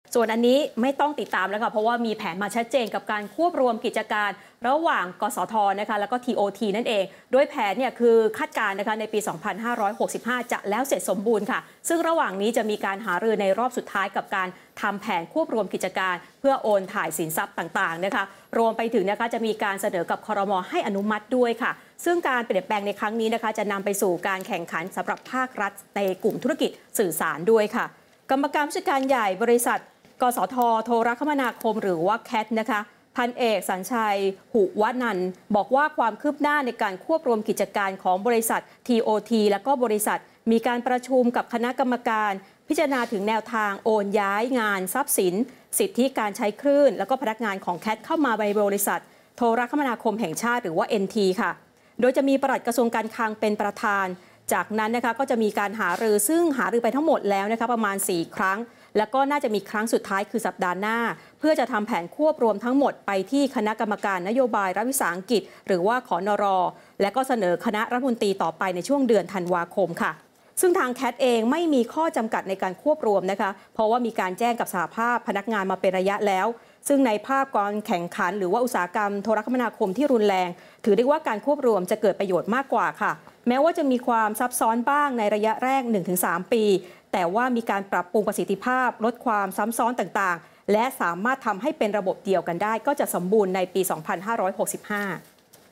ส่วนอันนี้ไม่ต้องติดตามแล้วค่ะเพราะว่ามีแผนมาชัดเจนกับการควบรวมกิจการระหว่างกสทนะคะแล้วก็ TOT นั่นเองโดยแผนเนี่ยคือคาดการณ์นะคะในปี 2565 จะแล้วเสร็จสมบูรณ์ค่ะซึ่งระหว่างนี้จะมีการหารือในรอบสุดท้ายกับการทำแผนควบรวมกิจการเพื่อโอนถ่ายสินทรัพย์ต่างๆนะคะรวมไปถึงนะคะจะมีการเสนอกับครม.ให้อนุมัติด้วยค่ะซึ่งการเปลี่ยนแปลงในครั้งนี้นะคะจะนำไปสู่การแข่งขันสำหรับภาครัฐในกลุ่มธุรกิจสื่อสารด้วยค่ะกรรมการผู้จัดการใหญ่บริษัทกสท.โทรคมนาคมหรือว่าแคทนะคะพันเอกสัญชัยหุวนันท์บอกว่าความคืบหน้าในการควบรวมกิจการของบริษัท TOT และก็บริษัทมีการประชุมกับคณะกรรมการพิจารณาถึงแนวทางโอนย้ายงานทรัพย์สินสิทธิการใช้คลื่นและก็พนักงานของแคทเข้ามาในบริษัทโทรคมนาคมแห่งชาติหรือว่า NT ค่ะโดยจะมีปลัดกระทรวงการคลังเป็นประธานจากนั้นนะคะก็จะมีการหารือซึ่งหารือไปทั้งหมดแล้วนะคะประมาณ4 ครั้งแล้วก็น่าจะมีครั้งสุดท้ายคือสัปดาห์หน้าเพื่อจะทำแผนควบรวมทั้งหมดไปที่คณะกรรมการนโยบายรัฐวิสาหกิจหรือว่าขนร.และก็เสนอคณะรัฐมนตรีต่อไปในช่วงเดือนธันวาคมค่ะซึ่งทางแคทเองไม่มีข้อจำกัดในการควบรวมนะคะเพราะว่ามีการแจ้งกับสหภาพพนักงานมาเป็นระยะแล้วซึ่งในภาพการแข่งขันหรือว่าอุตสาหกรรมโทรคมนาคมที่รุนแรงถือได้ว่าการควบรวมจะเกิดประโยชน์มากกว่าค่ะแม้ว่าจะมีความซับซ้อนบ้างในระยะแรก 1-3 ปีแต่ว่ามีการปรับปรุงประสิทธิภาพลดความซ้ำซ้อนต่างๆและสามารถทำให้เป็นระบบเดียวกันได้ก็จะสมบูรณ์ในปี 2565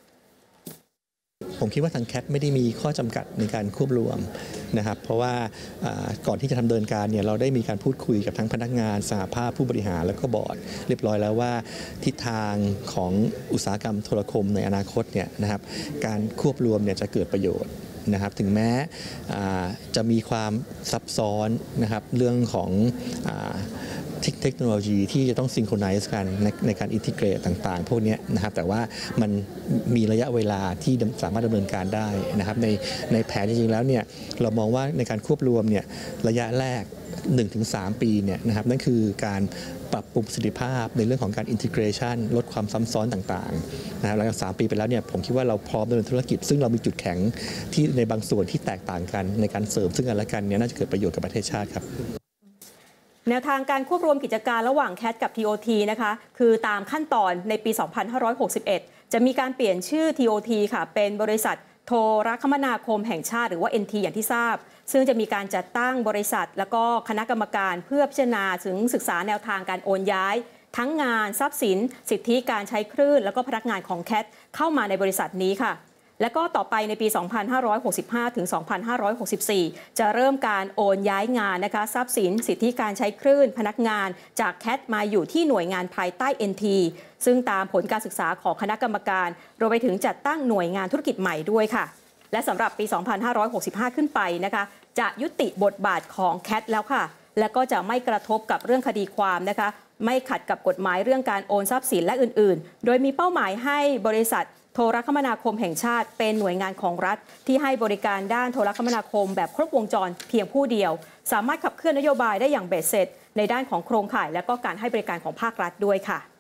ผมคิดว่าทางแคทไม่ได้มีข้อจำกัดในการควบรวมนะครับเพราะว่าก่อนที่จะดำเนินการเนี่ยเราได้มีการพูดคุยกับทั้งพนักงานสหภาพผู้บริหารแล้วก็บอร์ดเรียบร้อยแล้วว่าทิศทางของอุตสาหกรรมโทรคมในอนาคตเนี่ยนะครับการควบรวมเนี่ยจะเกิดประโยชน์นะครับถึงแม้จะมีความซับซ้อนนะครับเรื่องของเทคโนโลยีที่จะต้องซิงโครไนซ์กันในการอินทิเกรตต่างๆพวกนี้นะครับแต่ว่ามันมีระยะเวลาที่สามารถดำเนินการได้นะครับในแผนจริงๆแล้วเนี่ยเรามองว่าในการควบรวมเนี่ยระยะแรก 1-3 ปีเนี่ยนะครับนั่นคือการปรับปรุงประสิทธิภาพในเรื่องของการอินทิเกรชันลดความซ้ำซ้อนต่างๆนะครับหลังจาก3 ปีไปแล้วเนี่ยผมคิดว่าเราพร้อมดำเนินธุรกิจซึ่งเรามีจุดแข็งที่ในบางส่วนที่แตกต่างกันในการเสริมซึ่งกันและกันเนี่ยน่าจะเกิดประโยชน์กับประเทศชาติครับแนวทางการควบรวมกิจการระหว่างแคทกับ TOT นะคะคือตามขั้นตอนในปี 2561 จะมีการเปลี่ยนชื่อ TOT ค่ะเป็นบริษัทโทรคมนาคมแห่งชาติหรือว่า NT อย่างที่ทราบซึ่งจะมีการจัดตั้งบริษัทแล้วก็คณะกรรมการเพื่อพิจารณาถึงศึกษาแนวทางการโอนย้ายทั้งงานทรัพย์สินสิทธิการใช้คลื่นแล้วก็พนักงานของแคทเข้ามาในบริษัทนี้ค่ะและก็ต่อไปในปี 2565 ถึง 2564 จะเริ่มการโอนย้ายงานนะคะทรัพย์สินสิทธิการใช้คลื่นพนักงานจากแคทมาอยู่ที่หน่วยงานภายใต้ NT ซึ่งตามผลการศึกษาของคณะกรรมการรวมไปถึงจัดตั้งหน่วยงานธุรกิจใหม่ด้วยค่ะและสำหรับปี 2565 ขึ้นไปนะคะจะยุติบทบาทของแคทแล้วค่ะและก็จะไม่กระทบกับเรื่องคดีความนะคะไม่ขัดกับกฎหมายเรื่องการโอนทรัพย์สินและอื่นๆโดยมีเป้าหมายให้บริษัทโทรคมนาคมแห่งชาติเป็นหน่วยงานของรัฐที่ให้บริการด้านโทรคมนาคมแบบครบวงจรเพียงผู้เดียวสามารถขับเคลื่อนนโยบายได้อย่างเบ็ดเสร็จในด้านของโครงข่ายและก็การให้บริการของภาครัฐด้วยค่ะ